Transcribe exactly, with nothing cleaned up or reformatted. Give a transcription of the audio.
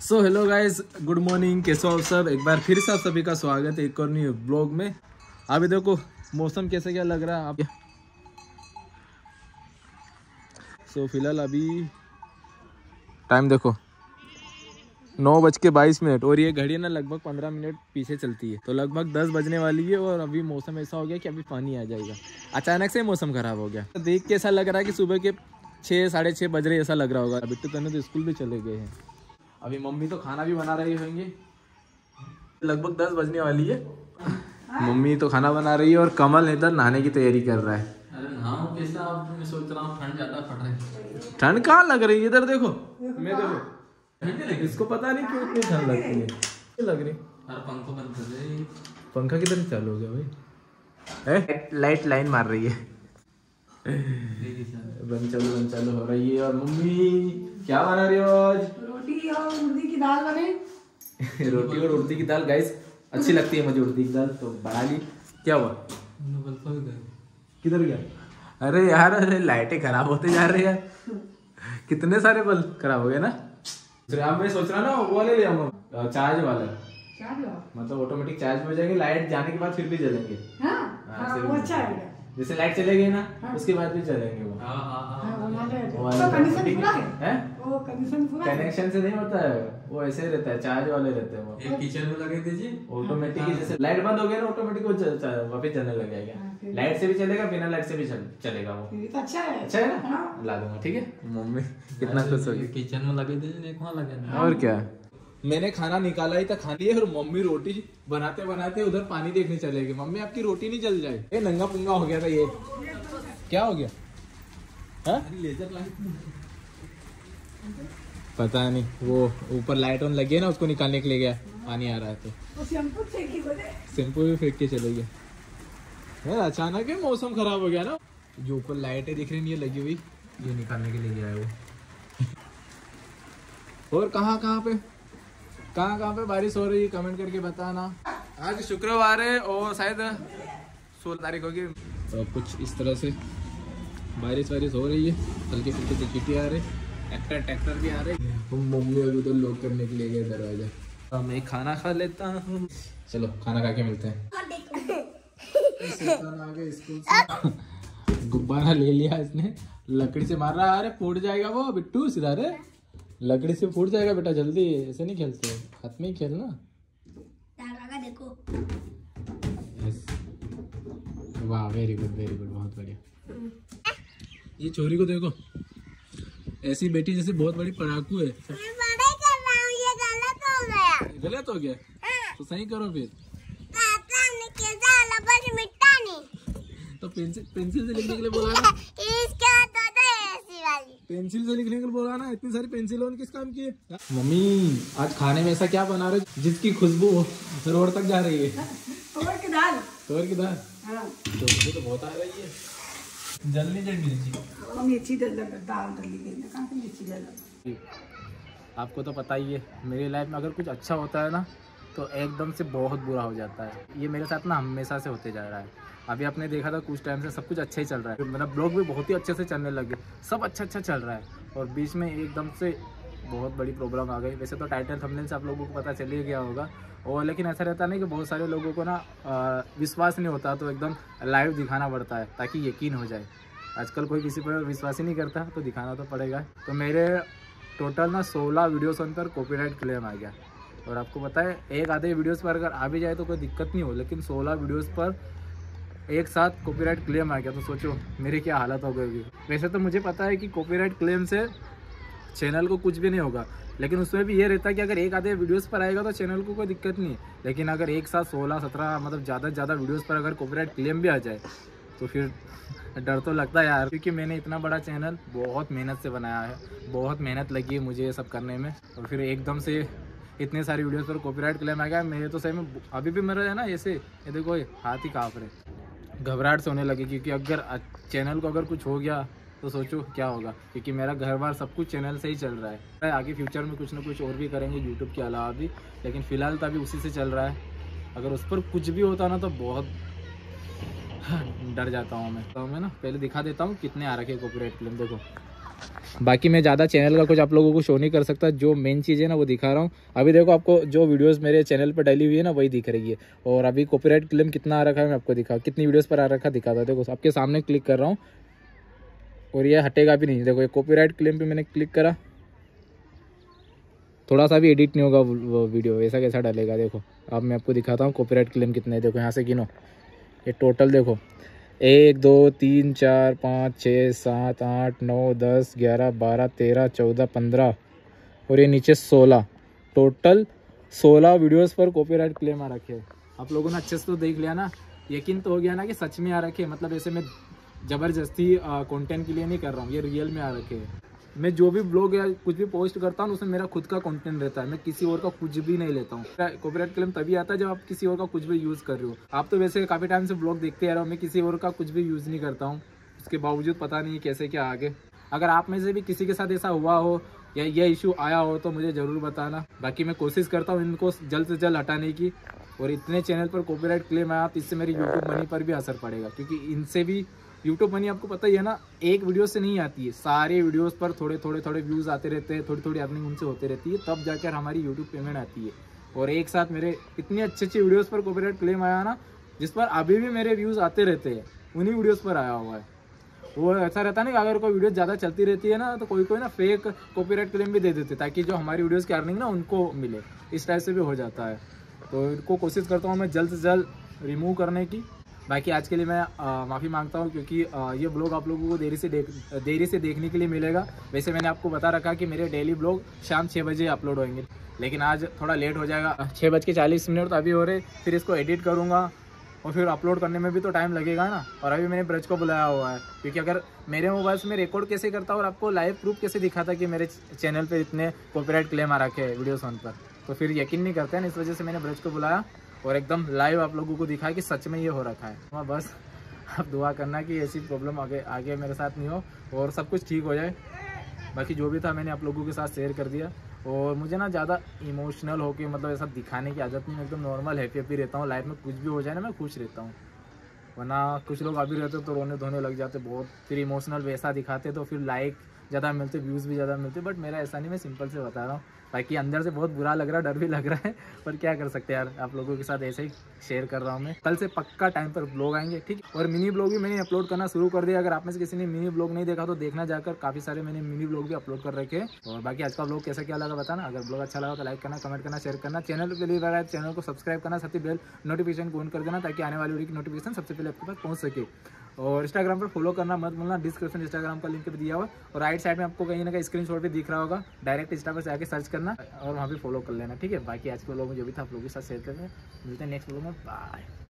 सो hello guys, good morning. कैसे हो आप सब? एक बार फिर से आप सभी का स्वागत है एक और न्यू ब्लॉग में। अभी देखो मौसम कैसे क्या लग रहा है आप। सो फिलहाल अभी टाइम देखो नौ बज के बाईस मिनट और ये घड़ी ना लगभग पंद्रह मिनट पीछे चलती है, तो लगभग दस बजने वाली है। और अभी मौसम ऐसा हो गया कि अभी पानी आ जाएगा। अचानक से मौसम खराब हो गया। तो देख के ऐसा लग रहा है कि सुबह के छः साढ़े छः बज रहे ऐसा लग रहा होगा। बिट्टू तन्नू तो स्कूल भी चले गए हैं। अभी मम्मी तो खाना भी बना रही होंगी। लगभग दस बजने वाली है। मम्मी तो खाना बना रही है और कमल इधर नहाने की तैयारी कर रहा है। अरे नहाऊं कैसे? आप मैं सोच रहा हूँ ठंड ज्यादा पड़ रही है। ठंड कहाँ लग रही है? इधर देखो, मैं देखो, इसको पता नहीं क्यों इतनी ठंड लगती है। लग रही अरे पंखा बंद कर दे। पंखा किधर चालू हो गया भाई? लाइट लाइन मार रही है। बंद चालू बंद चालू हो रही है। और मम्मी क्या बना रही हो आज? रोटी और उड़दी की दाल बने। रोटी और उड़दी की दाल। गाइस अच्छी लगती है मुझे उड़दी की दाल, तो बना ली। क्या हुआ? किधर गया? अरे यार, अरे लाइटें खराब होते जा रही है। कितने सारे बल्ब खराब हो गए ना। अब मैं सोच रहा ना वो वाले ले आऊंगा, चार्ज वाला। मतलब ऑटोमेटिक चार्ज हो जाएंगे, लाइट जाने के बाद फिर भी जलेंगे। हाँ? हाँ, वो अच्छा है। जैसे लाइट चलेगी ना, हाँ। उसके बाद भी चलेंगे वो। हाँ हाँ हाँ। कनेक्शन से नहीं होता है वो, ऐसे ही रहता है, चार्ज वाले रहते हैं वो। एक किचन में लगे दीजिए ऑटोमेटिक। जैसे लाइट बंद हो गया ना, ऑटोमेटिक वो वापस चलने लग जाएगा। लाइट से भी चलेगा, बिना लाइट से भी चलेगा वो। अच्छा है। अच्छा है ना, ला दूंगा। ठीक है। मम्मी कितना खुश होगी। किचन में लगे दीजिए, एक वहाँ लगे। और क्या, मैंने खाना निकाला ही था, खा लिया। और मम्मी रोटी बनाते बनाते उधर पानी देखने चले गए। मम्मी आपकी रोटी नहीं जल जाए। ये नंगा पुंगा हो गया था। ये क्या हो गया? हा? लेजर लाइट पता नहीं, वो ऊपर लाइट ऑन लगी है ना, उसको निकालने के लिए गया। पानी आ रहा है तो शैम्पू भी फेंक के चले गए। यार अचानक है मौसम खराब हो गया ना। जो ऊपर लाइटें दिख रही है लगी हुई, ये निकालने के लिए गया है वो। और कहाँ कहाँ पे कहाँ कहाँ पे बारिश हो रही है कमेंट करके बताना। आज शुक्रवार है और शायद सोलह तारीख होगी। तो कुछ इस तरह से बारिश वारिश हो रही है, हल्के फुल्के से चीटी आ रहे, ट्रैक्टर ट्रैक्टर भी आ रहे। मम्मी अभी तो लॉक करने के लिए गए दरवाजा। तो मैं खाना खा लेता हूँ। चलो खाना खा के मिलते हैं। स्कूल से गुब्बारा ले लिया इसने, लकड़ी से मार रहा है। अरे फूट जाएगा वो बिट्टू, सीधा रे लकड़ी से फूट जाएगा बेटा, जल्दी ऐसे नहीं खेलते, हाथ में ही खेलना। देखो वाह, वेरी गुड वेरी गुड, बहुत बढ़िया। ये छोरी को देखो, ऐसी बेटी जैसे बहुत बड़ी पढ़ाकू है। मैं पढ़ाई कर रहा हूँ, ये गलत हो गया। गलत हो गया? हाँ। तो सही करो फिर। पापा ने कैसा लबर मिटा नहीं। तो पेंसिल पेंसिल से लिखने के लिए बोला ना। इसके हाथ होता है ऐसी वाली। पेंसिल से लिखने के लिए बोला ना। इतनी सारी पेंसिल किस काम की है? मम्मी आज खाने में ऐसा क्या बना रहे जिसकी खुशबू रोड तक जा रही है? तुअर की दाल। तुअर की दाल? हाँ। तो तो बहुत आ रही है। जलनी जल मिर्ची मिर्ची दाल डली गई, कहाँ से मिर्ची डाल। आपको तो पता ही है, मेरी लाइफ में अगर कुछ अच्छा होता है ना तो एकदम से बहुत बुरा हो जाता है। ये मेरे साथ ना हमेशा से होते जा रहा है। अभी आपने देखा था कुछ टाइम से सब कुछ अच्छा ही चल रहा है, मेरा ब्लॉग भी बहुत ही अच्छे से चलने लगे, सब अच्छा अच्छा चल रहा है। और बीच में एकदम से बहुत बड़ी प्रॉब्लम आ गई। वैसे तो टाइटल थंबनेल से आप लोगों को पता चल ही गया होगा। और लेकिन ऐसा रहता नहीं कि बहुत सारे लोगों को ना विश्वास नहीं होता, तो एकदम लाइव दिखाना पड़ता है ताकि यकीन हो जाए। आजकल कोई किसी पर विश्वास ही नहीं करता, तो दिखाना तो पड़ेगा। तो मेरे टोटल ना सोलह वीडियोस पर कॉपीराइट क्लेम आ गया। और आपको पता है एक आधे वीडियोस पर अगर आ भी जाए तो कोई दिक्कत नहीं हो, लेकिन सोलह वीडियोस पर एक साथ कॉपीराइट क्लेम आ गया, तो सोचो मेरी क्या हालत हो गई। वैसे तो मुझे पता है कि कॉपीराइट क्लेम से चैनल को कुछ भी नहीं होगा, लेकिन उसमें भी ये रहता है कि अगर एक आधे वीडियोस पर आएगा तो चैनल को कोई दिक्कत नहीं है। लेकिन अगर एक साथ सोलह सत्रह मतलब ज़्यादा से ज़्यादा वीडियोस पर अगर कॉपीराइट क्लेम भी आ जाए तो फिर डर तो लगता है यार, क्योंकि मैंने इतना बड़ा चैनल बहुत मेहनत से बनाया है, बहुत मेहनत लगी है मुझे ये सब करने में। और फिर एकदम से इतने सारी वीडियोस पर कॉपीराइट क्लेम आ गया। मेरे तो सही में अभी भी मेरा है ना ऐसे, ये देखो ये हाथ ही काँप रहे, घबराहट से होने लगी। क्योंकि अगर चैनल को अगर कुछ हो गया तो सोचो क्या होगा, क्योंकि मेरा घर बार सब कुछ चैनल से ही चल रहा है। आगे फ्यूचर में कुछ ना कुछ और भी करेंगे यूट्यूब के अलावा भी, लेकिन फ़िलहाल तो अभी उसी से चल रहा है। अगर उस पर कुछ भी होता ना तो बहुत डर जाता हूँ मैं। तो मैं ना पहले दिखा देता हूँ कितने आ रखे कॉपीराइट क्लेम। देखो बाकी मैं ज़्यादा चैनल का कुछ आप लोगों को शो नहीं कर सकता, जो मेन चीज़ है ना वो दिखा रहा हूँ। अभी देखो आपको जो वीडियोस मेरे चैनल पर डली हुई है ना वही दिख रही है। और अभी कॉपीराइट क्लेम कितना आ रखा है मैं आपको दिखा, कितनी वीडियोस पर आ रखा दिखा था। देखो आपके सामने क्लिक कर रहा हूँ और ये हटेगा भी नहीं। देखो ये कॉपीराइट क्लेम पे मैंने क्लिक करा, थोड़ा सा भी एडिट नहीं होगा वो वीडियो, ऐसा कैसा डलेगा। देखो अब मैं आपको दिखाता हूँ कॉपीराइट क्लेम कितने है। देखो यहाँ से गिनो, ये टोटल देखो एक दो तीन चार पाँच छः सात आठ नौ दस ग्यारह बारह तेरह चौदह पंद्रह और ये नीचे सोलह, टोटल सोलह वीडियोस पर कॉपीराइट क्लेम आ रखे हैं। आप लोगों ने अच्छे से तो देख लिया ना, यकीन तो हो गया ना कि सच में आ रखे हैं। मतलब ऐसे मैं ज़बरदस्ती कंटेंट के लिए नहीं कर रहा हूँ, ये रियल में आ रखे हैं। मैं जो भी ब्लॉग या कुछ भी पोस्ट करता हूँ उसमें मेरा खुद का कंटेंट रहता है, मैं किसी और का कुछ भी नहीं लेता हूँ। कॉपीराइट क्लेम तभी आता है जब आप किसी और का कुछ भी यूज़ कर रहे हो। आप तो वैसे काफ़ी टाइम से ब्लॉग देखते आ रहे हो, मैं किसी और का कुछ भी यूज़ नहीं करता हूँ, उसके बावजूद पता नहीं कैसे क्या आगे। अगर आप में से भी किसी के साथ ऐसा हुआ हो या ये इशू आया हो तो मुझे ज़रूर बताना। बाकी मैं कोशिश करता हूँ इनको जल्द से जल्द हटाने की। और इतने चैनल पर कॉपीराइट क्लेम आया तो इससे मेरी यूट्यूब मनी पर भी असर पड़ेगा, क्योंकि इनसे भी यूट्यूब मनी आपको पता ही है ना, एक वीडियो से नहीं आती है, सारे वीडियोस पर थोड़े थोड़े थोड़े व्यूज़ आते रहते हैं, थोड़ी थोड़ी अर्निंग उनसे होती रहती है, तब जाकर हमारी यूट्यूब पेमेंट आती है। और एक साथ मेरे इतने अच्छे अच्छे वीडियोस पर कॉपीराइट क्लेम आया ना, जिस पर अभी भी मेरे व्यूज़ आते रहते हैं, उन्हीं वीडियोज़ पर आया हुआ है। वो ऐसा रहता है ना कि अगर कोई वीडियो ज़्यादा चलती रहती है ना तो कोई कोई ना फेक कॉपीराइट क्लेम भी दे देते ताकि जो हमारी वीडियोज़ की अर्निंग ना उनको मिले, इस टाइप से भी हो जाता है। तो इनको कोशिश करता हूँ मैं जल्द से जल्द रिमूव करने की। बाकी आज के लिए मैं माफ़ी मांगता हूँ, क्योंकि आ, ये ब्लॉग आप लोगों को देरी से देख देरी से देखने के लिए मिलेगा। वैसे मैंने आपको बता रखा कि मेरे डेली ब्लॉग शाम छः बजे अपलोड होंगे, लेकिन आज थोड़ा लेट हो जाएगा। छः बज के चालीस मिनट तो अभी हो रहे, फिर इसको एडिट करूँगा और फिर अपलोड करने में भी तो टाइम लगेगा ना। और अभी मैंने ब्रज को बुलाया हुआ है, क्योंकि अगर मेरे मोबाइल से मैं रिकॉर्ड कैसे करता और आपको लाइव प्रूफ कैसे दिखाता कि मेरे चैनल पर इतने कॉपीराइट क्लेम आ रखे हैं वीडियोस ऑन पर, तो फिर यकीन नहीं करते हैं। इस वजह से मैंने ब्रज को बुलाया और एकदम लाइव आप लोगों को दिखाया कि सच में ये हो रखा है। वहाँ बस आप दुआ करना कि ऐसी प्रॉब्लम आगे आगे मेरे साथ नहीं हो और सब कुछ ठीक हो जाए। बाकी जो भी था मैंने आप लोगों के साथ शेयर कर दिया। और मुझे ना ज़्यादा इमोशनल होके मतलब ऐसा दिखाने की आदत नहीं, एकदम नॉर्मल हैप्पी हैप्पी रहता हूँ। लाइफ में कुछ भी हो जाए ना मैं खुश रहता हूँ, वरना कुछ लोग अभी रहते तो रोने धोने लग जाते बहुत, फिर इमोशनल वैसा दिखाते तो फिर लाइक ज़्यादा मिलते, व्यूज़ भी ज़्यादा मिलते। बट मेरा ऐसा नहीं, मैं सिंपल से बता रहा हूँ। बाकी अंदर से बहुत बुरा लग रहा है, डर भी लग रहा है, पर क्या कर सकते हैं यार, आप लोगों के साथ ऐसे ही शेयर कर रहा हूँ मैं। कल से पक्का टाइम पर ब्लॉग आएंगे, ठीक। और मिनी ब्लॉग भी मैंने अपलोड करना शुरू कर दिया। अगर आप में से किसी ने मिनी ब्लॉग नहीं देखा तो देखना जाकर, काफ़ी सारे मैंने मिनी ब्लॉग भी अपलोड कर रखे हैं। और बाकी आज का ब्लॉग कैसा क्या लगा बताना। अगर ब्लॉग अच्छा लगा तो लाइक करना, कमेंट करना, शेयर करना। चैनल पर लिए है चैनल को सब्सक्राइब करना, साथ ही बेल नोटिफिकेशन को ऑन कर देना ताकि आने वाली वीडियो की नोटिफिकेशन सबसे पहले आपके पास पहुँच सके। और इंस्टाग्राम पर फॉलो करना मत भूलना, डिस्क्रिप्शन इंस्टाग्राम का लिंक भी दिया हुआ। और राइट साइड में आपको कहीं ना कहीं स्क्रीनशॉट भी दिख रहा होगा, डायरेक्ट इंस्टा पर जाके सर्च करना और वहाँ पे फॉलो कर लेना, ठीक है। बाकी आज के लोग जो भी था आप लोगों के साथ शेयर करते हैं। मिलते हैं नेक्स्ट व्लॉग में, बाय।